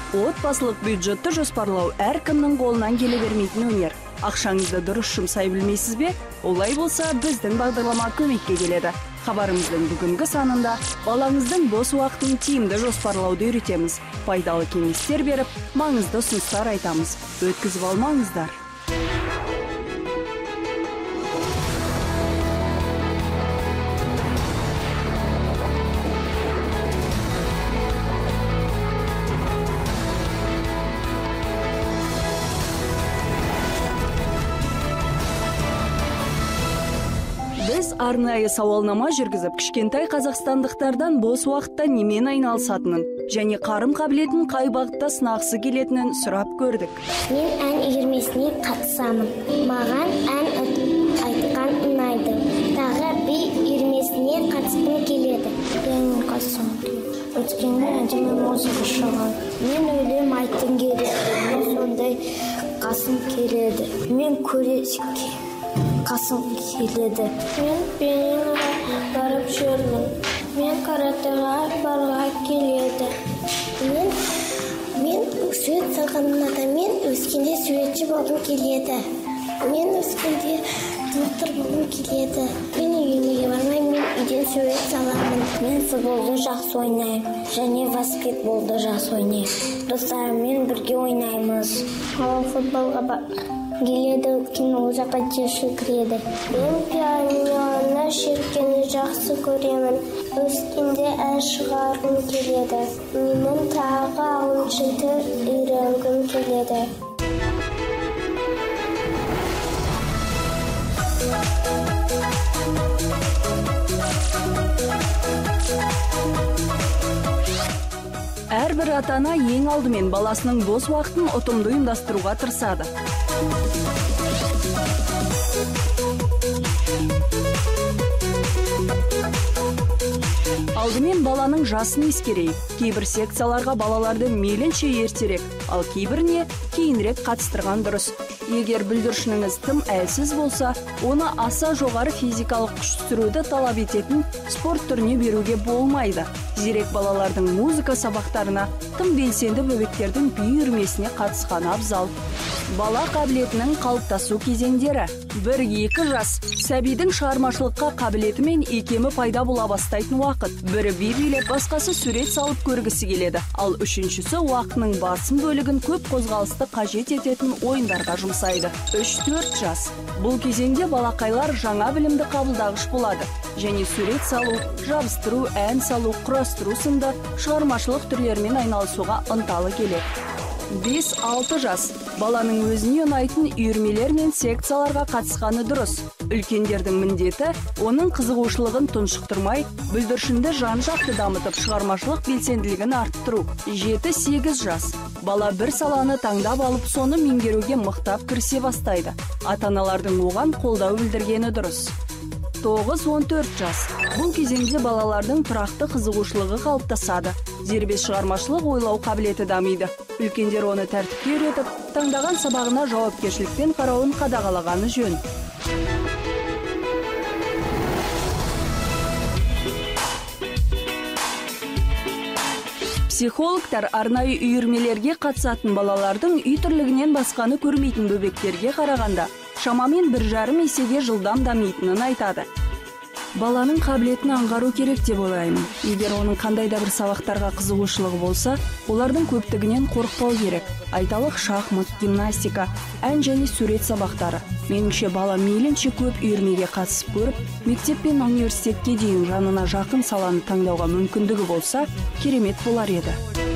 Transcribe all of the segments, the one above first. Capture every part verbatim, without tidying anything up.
Отбасылык бюджетті жоспарлау әркімнің қолынан келе бермейтін өнер. Ақшаңызды дұрыс жұмсай білмейсізбе? Олай болса, біздің бағдарлама көмекке келеді. Хабарымыздың бүгінгі санында балаңыздың бос уақытын тиімді жоспарлауды үйретеміз. Пайдалы кеңестер беріп, маңызды ұсыныстар айтамыз. Өткізіп алмаңыздар. Біз арнайы сауалнама жүргізіп, кішкентай қазақстандықтардан бос уақытта немен айналысатынын және қарым қабілетін қай бағытта сынақсы келетінін сұрап көрдік. Мен ән үйірмесіне қатысамын. Маған ән айтқан ұнайды. Тағы би үйірмесіне қатысқым келеді. Мен қатысам. Өткенде әдемі музыка шығады. Мен өлең айтқым келеді. Мен сондай қасым келеді. Мен көресік қасым келеді. Мен пианиноға барып жүрмін. Мен каратэға барға келеді. Мен мен сурет салғаннан адам, мен өскенде суретші болғым келеді. Мен өскенде доктор болғым келеді. Мен үйірмеге бармаймын, мен үйден сурет саламын. Мен футболды жақсы ойнаймын және баскетболды жақсы ойнаймын. Достарыммен бірге ойнаймыз. Ал футболға келеді, өйткені ол жаққа жеші кіреді. Мен пианиноны шерткені жақсы көремін. Өскенде ән шығарғым келеді. Мен тағы алтыншы тіл үйренгім келеді. Әрбір ата-ана ең алдымен баласының бос уақытын ұтымды ұйымдастыруға тырысады. Алдымен баланың жасын ескерейік. Кейбір секцияларға балаларды мейлінше ертерек, ал кейбіріне кейінірек қатыстырған дұрыс. Егер бүлдіршініңіз тым әлсіз болса, оны аса жоғары физикалық күш түсіруді талап ететін спорт түріне беруге болмайды. Зерек балалардың музыка сабақтарына, тым белсенді бөбектердің би үйірмесіне қатысқан абзал. Бала қабілетінің қалыптасу кезеңдері. бір-екі жас. Сәбидің шығармашылыққа қабілеті мен икемі пайда бола бастайтын уақыт. Бірі би билеп, басқасы сурет салып көргісі келеді. Ал үшіншісі уақытының басым бөлігін көп қозғалысты қажет ететін ойындарға жұмсайды. үш-төрт жас. Бұл кезеңде балақайлар жаңа білімді қабылдағыш болады. Және сурет салу, жабыстыру, ән салу, құрастыру сынды шығармашылық түрлерімен айналысуға ынталы келеді. бес-алты жас. Баланың өзіне ұнайтын үйірмелер мен секцияларға қатысқаны дұрыс. Үлкендердің міндеті оның қызығушылығын тұншықтырмай, бүлдіршінді жан-жақты дамытып, шығармашылық белсенділігін арттыру. жеті-сегіз жас. Бала бір саланы таңдап алып, соны меңгеруге мықтап кірісе бастайды. Ата-аналардың оған қолдау білдіргені дұрыс. тоғыз-он төрт жас. Бұл кезеңде балалардың тұрақты қызығушылығы қалыптасады. Дербес шығармашылық ойлау қабілеті дамиды. Үлкендер оны тәртіпке үйретіп, таңдаған сабағына жауапкершілікпен қарауын қадағалағаны жөн. Психологтар арнайы үйірмелерге қатысатын балалардың үй тірлігінен басқаны көрмейтін бөбектерге қарағанда шамамен бір жарым есеге жылдам дамитынын айтады. Баланың қабілетін аңғару керек деп ойлаймын. Егер оның қандай да бір сабақтарға қызығушылығы болса, олардың көптігінен қорықпау керек. Айталық шахмат, гимнастика, ән және сурет сабақтары. Меніңше бала мейлінше көп үйірмеге қатысып көріп, мектеп пен университетке дейін жанына жақын саланы таңдауға мүмкіндігі болса, керемет болар еді.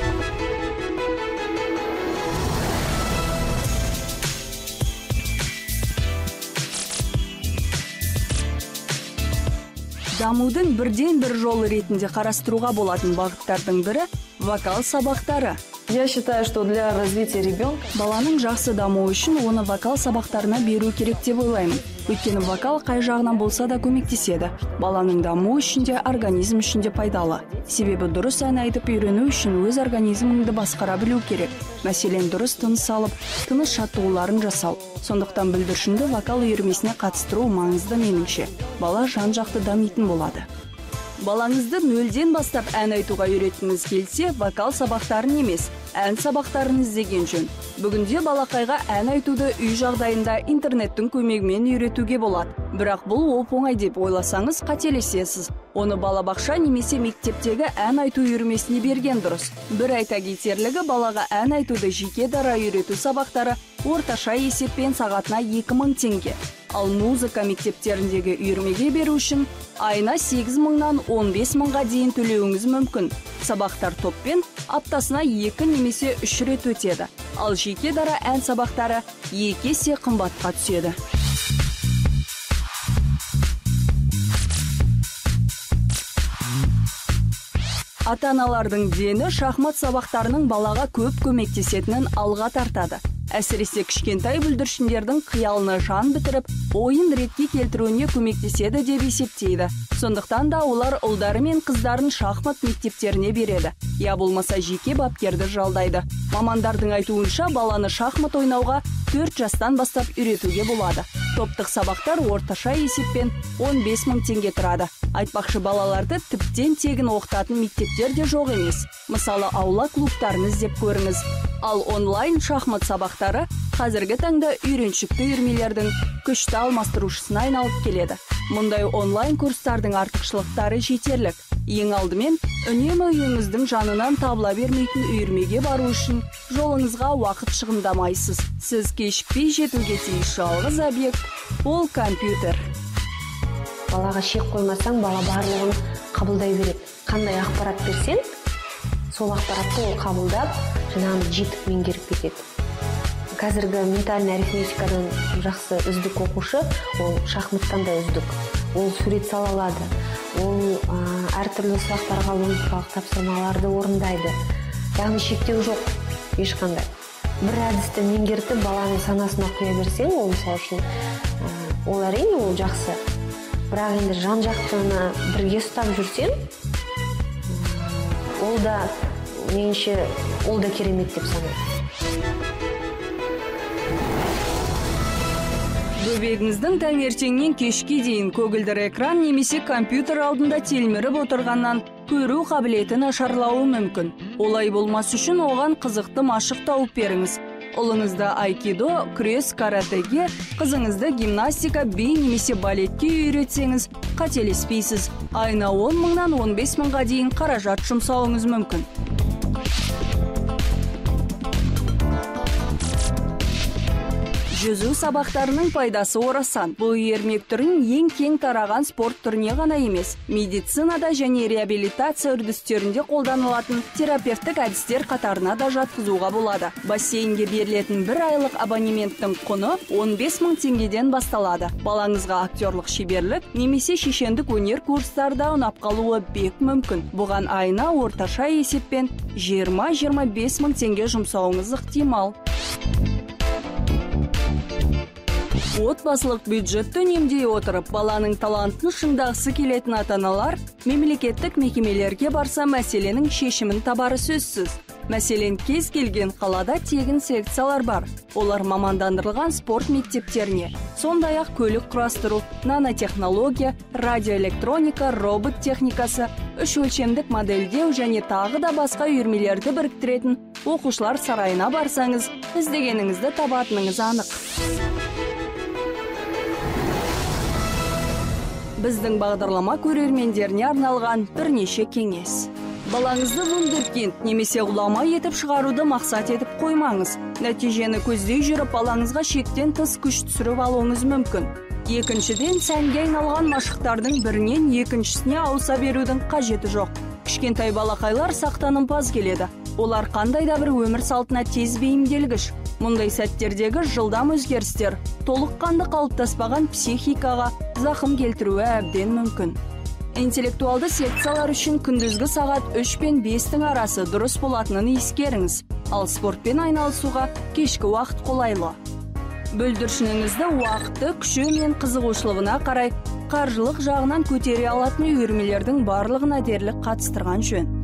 Дамудың бірден бір жолы ретінде қарастыруға болатын бағыттардың бірі вокал сабақтары. Я считаю, что для развития ребенка баланың жақсы дамуы үшін оны вокал сабақтарына беру керек деп ойлаймын. Өйткені вокал қай жағынан болса да көмектеседі. Баланың дамуы үшін де, организм үшін де пайдалы. Себебі дұрыс ән айтып үйрену үшін өз организміңді басқара білу керек. Мәселен, дұрыс тыныс алып, тыныс жаттығуларын жасау. Сондықтан бүлдіршінді вокал үйірмесіне қатыстыру маңызды меніңше. Бала жан-жақты дамитын болады. Балаңызды нөлден бастап ән айтуға үйреткіңіз келсе, вокал сабақтарын емес, ән сабақтарын іздеген жөн. Бүгінде балақайға ән айтуды үй жағдайында интернеттің көмегімен үйретуге болады. Бірақ бұл оп-оңай деп ойласаңыз қателесесіз. Оны балабақша немесе мектептегі ән айту үйірмесіне берген дұрыс. Бір айта кетерлігі, балаға ән айтуды жеке дара үйрету сабақтары орташа есеппен сағатына екі мың теңге. Ал музыка мектептеріндегі үйірмеге беру үшін айына сегіз мыңнан он бес мыңға дейін төлеуіңіз мүмкін. Сабақтар топпен аптасына екі немесе үш рет өтеді. Ал жеке дара ән сабақтары екі есе қымбатқа түседі. Ата-аналардың дені шахмат сабақтарының балаға көп көмектесетінін алға тартады. Әсіресе кішкентай бүлдіршіндердің қиялына жан бітіріп, ойын ретке келтіруіне көмектеседі деп есептейді. Сондықтан да олар ұлдары мен қыздарын шахмат мектептеріне береді. Я болмаса жеке бапкерді жалдайды. Мамандардың айтуынша баланы шахмат ойнауға төрт жастан бастап үйретуге болады. Топтық сабақтар орташа есеппен он бес мың теңге тұрады. Айтпақшы, балаларды тіптен тегін оқытатын мектептер де жоқ емес. Мысалы, аула клубтарын іздеп көріңіз. Ал онлайн шахмат сабақтары қазіргі таңда үйреншікті үйірмелердің күшті алмастырушысына айналып келеді. Мұндай онлайн курстардың артықшылықтары жетерлік. Ең алдымен, үнемі үйіңіздің жанынан табыла бермейтін үйірмеге бару үшін жолыңызға уақыт шығындамайсыз. Сіз кешікпей жетуге тиіс жалғыз объект ол компьютер. Балаға шек қоймасаң, бала барлығын қабылдай береді. Қандай ақпарат берсең, сол ақпаратты ол қабылдап, жаңағы жетіп меңгеріп кетеді. Қазіргі ментальный арифметикадан жақсы үздік оқушы, ол шахматтан да үздік. Ол сурет сала алады. Ол әртүрлі сұрақтарға логикалық тапсырмаларды орындайды. Яғни шектеу жоқ ешқандай. Бір әдісті меңгертіп баланың санасына құя берсең, ол мысалы үшін ол әрине ол жақсы. Бірақ енді жан-жақтыны бірге ұстап жүрсең, ол да меніңше ол да керемет деп санаймын. Бөбегіңіздің таңертеңнен кешке дейін көгілдір экран немесе компьютер алдында телміріп отырғаннан көру қабілеті нашарлауы мүмкін. Олай болмас үшін оған қызықты машық тауып беріңіз. Ұлыңызды айкидо, күрес, каратэге, қызыңызды гимнастика, би немесе балетке үйретсеңіз, қателеспейсіз. Айына он мыңнан он бес мыңға дейін қаражат жұмсауыңыз мүмкін. Жүзу сабақтарының пайдасы орасан. Бұл ермек түрін ең кең тараған спорт түріне ғана емес, медицинада және реабилитация үрдістерінде қолданылатын терапевтік әдістер қатарына да жатқызуға болады. Бассейнге берілетін бір айлық абонементтің құны он бес мың теңгеден басталады. Балаңызға актерлық шеберлік немесе шешендік өнер курстарда ұнап қалуы бек мүмкін. Бұған айына орташа есеппен жиырма жиырма бес мың теңге жұмсауыңыз ықтимал. Отбасылық бюджетті үнемдей отырып, баланың талантын шыңдағысы келетін ата-аналар мемлекеттік мекемелерге барса мәселенің шешімін табары сөзсіз. Мәселен, кез келген қалада тегін секциялар бар. Олар мамандандырылған спорт мектептеріне, сондай-ақ көлік құрастыру, нанотехнология, радиоэлектроника, робот техникасы, үш өлшемдік модельдеу және тағы да басқа үйірмелерді біріктіретін оқушылар сарайына барсаңыз, іздегеніңізді табатыныңыз анық. Біздің бағдарлама көрермендеріне арналған бірнеше кеңес. Балаңызды вундеркинд немесе ғұлама етіп шығаруды мақсат етіп қоймаңыз. Нәтижені көздей жүріп, балаңызға шектен тыс күш түсіріп алуыңыз мүмкін. Екіншіден, сәнге айналған машықтардың бірінен екіншісіне ауыса берудің қажеті жоқ. Кішкентай балақайлар сақтанымпаз келеді. Олар қандай да бір өмір салтына тез бейімделгіш. Мұндай сәттердегі жылдам өзгерістер толыққанды қалыптаспаған психикаға зақым келтіруі әбден мүмкін. Интеллектуалды секциялар үшін күндізгі сағат үш пен бестің арасы дұрыс болатынын ескеріңіз. Ал спортпен айналысуға кешкі уақыт қолайлы. Бүлдіршініңізді уақыты, күші мен қызығушылығына қарай қаржылық жағынан көтере алатын үйірмелердің барлығына дерлік қатыстырған жөн.